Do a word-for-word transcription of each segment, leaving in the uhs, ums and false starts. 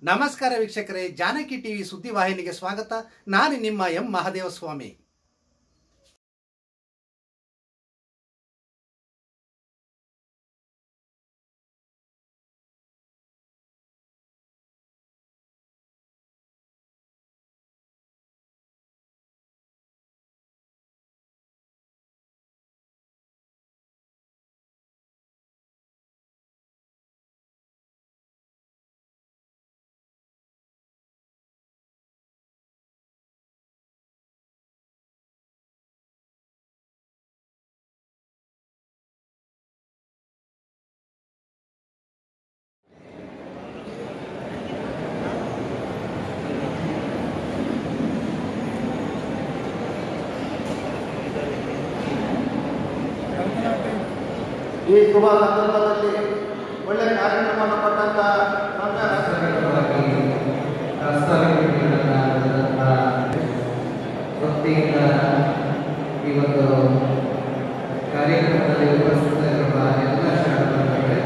ನಮಸ್ಕಾರ ವೀಕ್ಷಕರೇ, ಜಾನಕಿ ಟಿವಿ ಸುದ್ದಿವಾಹಿನಿಗೆ ಸ್ವಾಗತ. ನಾನು ನಿಮ್ಮ ಎಂ ಮಹದೇವಸ್ವಾಮಿ. ಈ ಶುಭ ಸಂದರ್ಭದಲ್ಲಿ ಒಳ್ಳೆ ಕಾರ್ಯಕ್ರಮವನ್ನು ಕೊಟ್ಟಂತ ಭಕ್ತಿಯಿಂದ ಇವತ್ತು ಕಾರ್ಯಕ್ರಮದಲ್ಲಿ ಉಪಸ್ಥಿತರಿರುವ ಎಲ್ಲ ಶಾಲೆಗಳಿಗೆ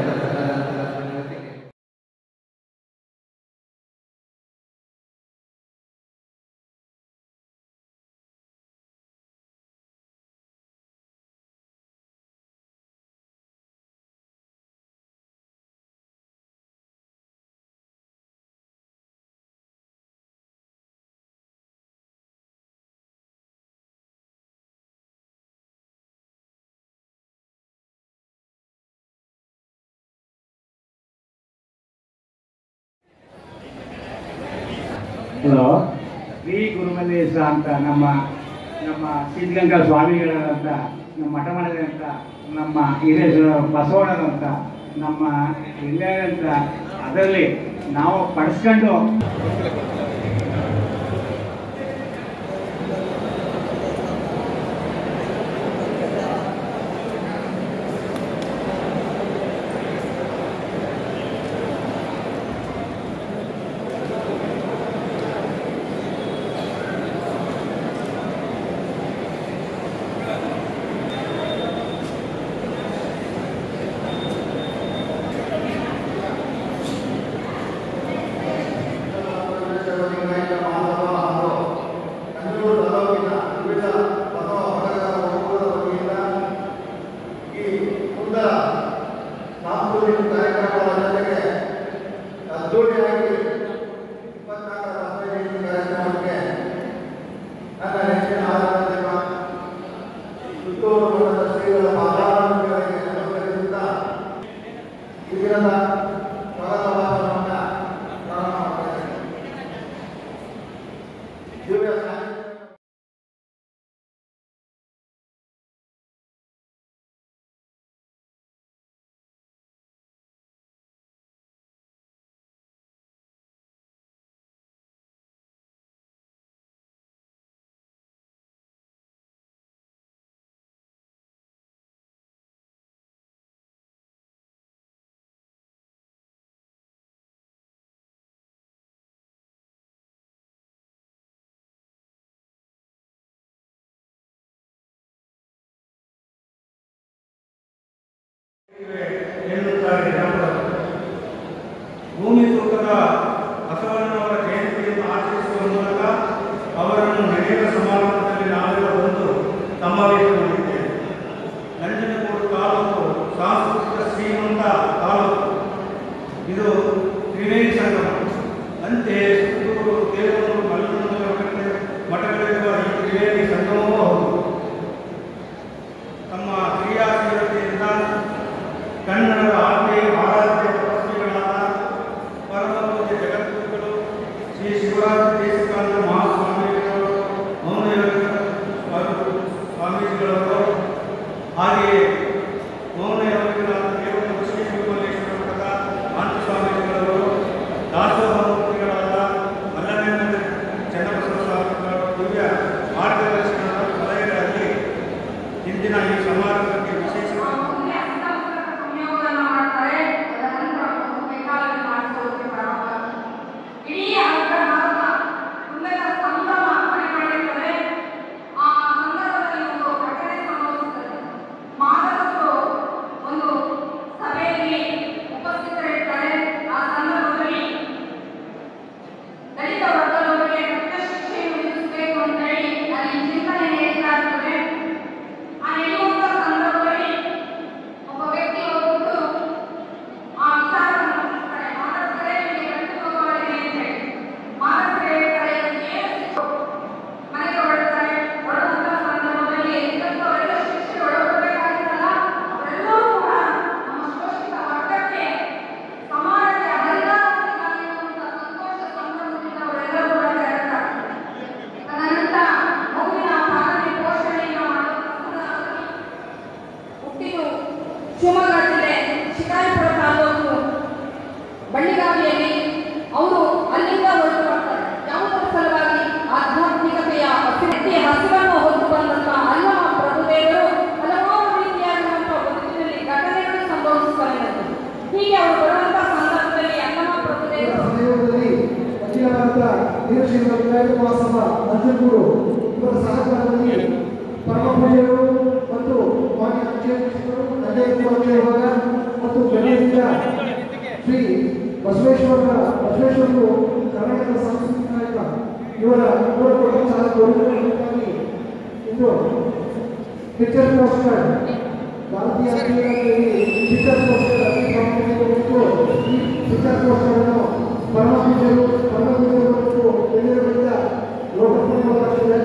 ಹಲೋ ಶ್ರೀ ಗುರುಮಲ್ಲೇಶ ಅಂತ ನಮ್ಮ ನಮ್ಮ ಸಿದ್ಧಗಂಗಾ ಸ್ವಾಮಿಗಳಂತ ನಮ್ಮ ಮಠ ಮಾಡಿದಂಥ ನಮ್ಮ ಹಿರೇಶ್ವರ ಬಸವಣ್ಣದಂತ ನಮ್ಮ ಇಲ್ಲೇಂತ ಅದರಲ್ಲಿ ನಾವು ಪಡಿಸ್ಕೊಂಡು ಎನ್ನುತ್ತಾರೆ ಜನಪದರು. ಭೂಮಿ ತೂಕದ ಬಸವಣ್ಣನವರ ಜಯಂತಿಯನ್ನು ಆಚರಿಸುವ ಮೂಲಕ ಅವರನ್ನು ನಡೆಯುವ ಸಮಾರಂಭದಲ್ಲಿ ನಾವೆಲ್ಲ ಬಂದು ಸಮಾವೇಶಗೊಂಡಿದ್ದೇವೆ. ನಂಜನಗೂಡು ತಾಲೂಕು ಸಾಂಸ್ಕೃತಿಕ ಶ್ರೀಮಂತ ತಾಲೂಕು. ಇದು ತ್ರಿವೇಣಿ ಸಂಗಮ. ಅಂತೆಯೇ ಸುತ್ತೂರು, ದೇವನೂರು, ಮಲ್ಲನೂರು ಮಠಗಳಿರುವ ಈ ತ್ರಿವೇಣಿ ಸಂಗಮವೂ ಹೌದು. ತಮ್ಮ ಕ್ರಿಯಾಶೀಲತೆಯಿಂದ ಕನ್ನಡದ ಆದ್ಯ ಆರಾಧ್ಯ ತಪಸ್ವಿಗಳಾದ ಪರಮಪೂಜ್ಯ ಜಗದ್ಗುರುಗಳು ಶ್ರೀ ಶಿವರಾಜ ದೇಶಪಾಂಡ ಮಹಾಸ್ವಾಮಿಗಳು, ಮೌನಯೋಗ ಸ್ವಾಮೀಜಿಗಳವರು, ಹಾಗೆಯೇ ಮೌನಯೋಗಿಗಳಾದ ದೇವರ ಶ್ರೀ ಗುರುಮಲ್ಲೇಶ್ವರ ಮಠದ ಮಾಂತ ಸ್ವಾಮೀಜಿಗಳವರು, ದಾಸೋಹಮೂರ್ತಿಗಳಾದ ಮಲ್ಲನೇಂದ್ರ ಚನ್ನಬಸವ ಸ್ವಾಮಿಗಳು ದಿವ್ಯ ಮಾರ್ಗದರ್ಶನದ ಸಲಹೆಗಳಲ್ಲಿ ಇಂದಿನ ಈ ಸಮಾರಂಭಕ್ಕೆ ವಿಶೇಷ ಮಾನವ ಇದು ಶಿವಮೊಗ್ಗ ಜಿಲ್ಲೆ ಶಿಕಾರಿಪುರ ತಾಲೂಕು ಬಳ್ಳಿಗಾವಿಯಲ್ಲಿ ಅವರು ಅಲ್ಲಿಂದ ಹೊರಟು ಬರ್ತಾರೆ. ಯಾವುದರ ಸಲುವಾಗಿ ಆಧ್ಯಾತ್ಮಿಕತೆಯ ಅಭಿವೃದ್ಧಿ ಹಸಿವನ್ನು ಹೊತ್ತು ಬಂದಂತಹ ಅಲ್ಲಮ ಪ್ರಭುದೇವರು ಹಲವಾರು ರೀತಿಯಾದಂತಹ ಬದುಕಿನಲ್ಲಿ ಘಟನೆಗಳು ಸಂಭವಿಸುತ್ತವೆ. ಹೀಗೆ ಅವರು ಬರುವಂತಹ ಸಂದರ್ಭದಲ್ಲಿ ಅಲ್ಲಮ ಪ್ರಭುದೇವರು ಅಖಿಲ ಭಾರತ ವೀರಶೈವ ಲಿಂಗಾಯತ ಮಹಾಸಭಾ ನಂಜನಗೂಡು ಇವರ ಸಹಕಾರದಲ್ಲಿ ಪರಮ ಪೂಜ್ಯರು ಮತ್ತು ಮಾನ್ಯ ಅಧ್ಯಕ್ಷರು ನಂಜನಗೂಡು ವಿಭಾಗ ಮತ್ತು ಗಣ್ಯರಿಂದ ಶ್ರೀ ಬಸವೇಶ್ವರ ಬಸವೇಶ್ವರರು ಕರ್ನಾಟಕ ಸಾಂಸ್ಕೃತಿಕ ನಾಯಕ ಇವರ ಇವರ ಪ್ರೋತ್ಸಾಹ ಗೌರವಕ್ಕಾಗಿ ಇಂದು ಪಿಕ್ಚರ್ ಪೋಸ್ಟರ್ ಭಾರತೀಯ ಪಿಕ್ಚರ್ ಪೋಸ್ಟರ್ ಅತಿ ಪ್ರಾಮುಖ್ಯತೆ ಈ ಪಿಕ್ಚರ್ ಪೋಸ್ಟರ್ ಅನ್ನು ಪರಮ ಪೂಜ್ಯರು ಪರಮ ಪೂಜ್ಯರು ಮತ್ತು ಗಣ್ಯರಿಂದ ಲೋಕಾರ್ಪಣೆಗೊಳ್ಳಲಾಗುತ್ತದೆ.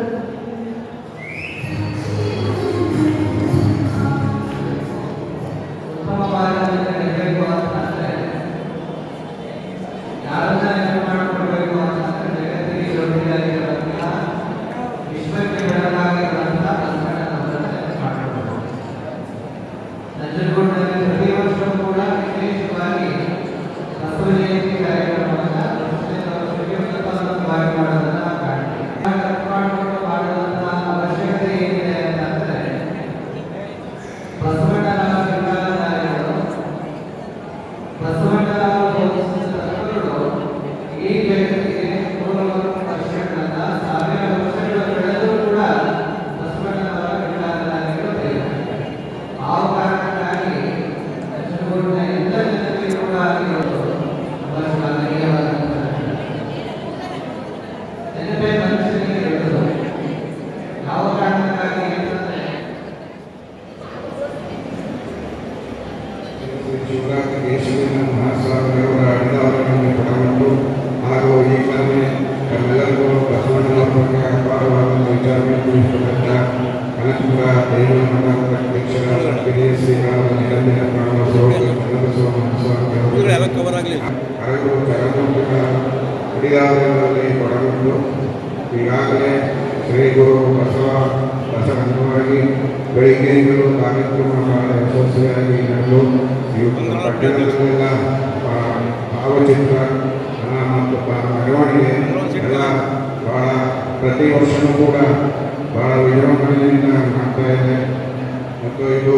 ಈಗಾಗಲೇ ಶ್ರೀ ಗುರು ಬಸವ ಬಸವಣ್ಣವಾಗಿ ಬೆಳಿಗ್ಗೆಗಳು ಕಾರ್ಯಕ್ರಮ ಬಹಳ ಯಶಸ್ವಿಯಾಗಿ ನಡೆದು ಇವು ಪಟ್ಟಣದಲ್ಲೆಲ್ಲ ಭಾವಚಿತ್ರ ಮತ್ತು ಮೆರವಣಿಗೆ ಎಲ್ಲ ಬಹಳ ಪ್ರತಿ ವರ್ಷವೂ ಕೂಡ ಬಹಳ ವಿಜೃಂಭಣೆಯಿಂದ ಮಾಡ್ತಾ ಇದೆ. ಮತ್ತು ಇದು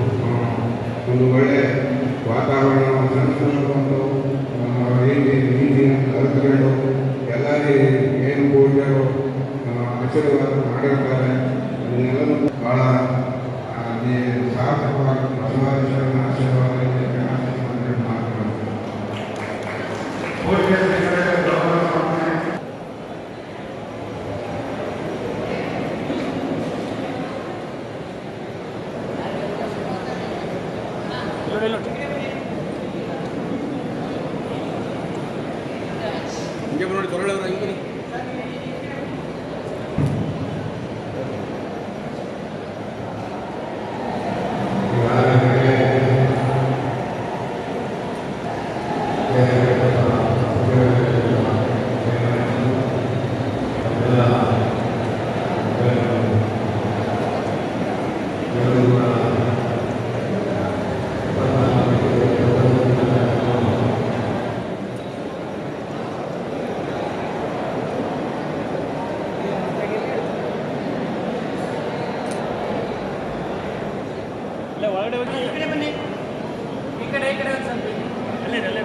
ಒಂದು ಒಳ್ಳೆಯ ವಾತಾವರಣ ಸಂಸ್ಕೃತಿ ರೀತಿ ನೀತಿಯನ್ನು ಅರಿತುಕೊಂಡು ಎಲ್ಲರೂ ಏನು ಪೂಜ್ಯರು ಆಶೀರ್ವಾದ ಮಾಡಿರ್ತಾರೆ ಅದನ್ನೆಲ್ಲರೂ ಭಾಳ ಸಾರ್ಥಕವಾಗಿ ಬಸವೇಶ್ವರನ ಆಶೀರ್ವಾದ ಮಾತನಾಡ್ತಾರೆ. ನೋಡಿ ತೊರಳವ್ರ ಹಿಂಗೆ ಒಳಗಡೆ ಹೋಗಿ ಈ ಕಡೆ ಬನ್ನಿ, ಈ ಕಡೆ ಈ ಕಡೆ ಸ್ವಲ್ಪ ಅಲ್ಲೇ ಅಲ್ಲೇ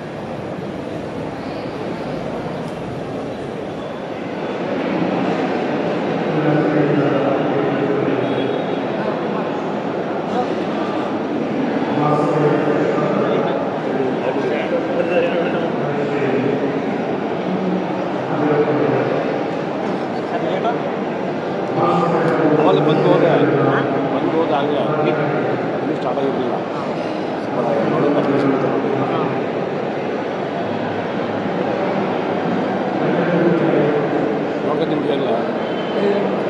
ಅವಾಗ ಬಂದು ಹೋದೆ ಬಂದು ಹೋದ ಆಗಲೇ ಇನ್ನೂ ಸ್ಟಾರ್ಟ್ ಆಗಿರಲಿಲ್ಲ ನೋಡಿ ಅಡ್ಮಿಷನ್ ನೋಡ್ಕೊಂಡು ನಿಮಗೆ ಎಲ್ಲ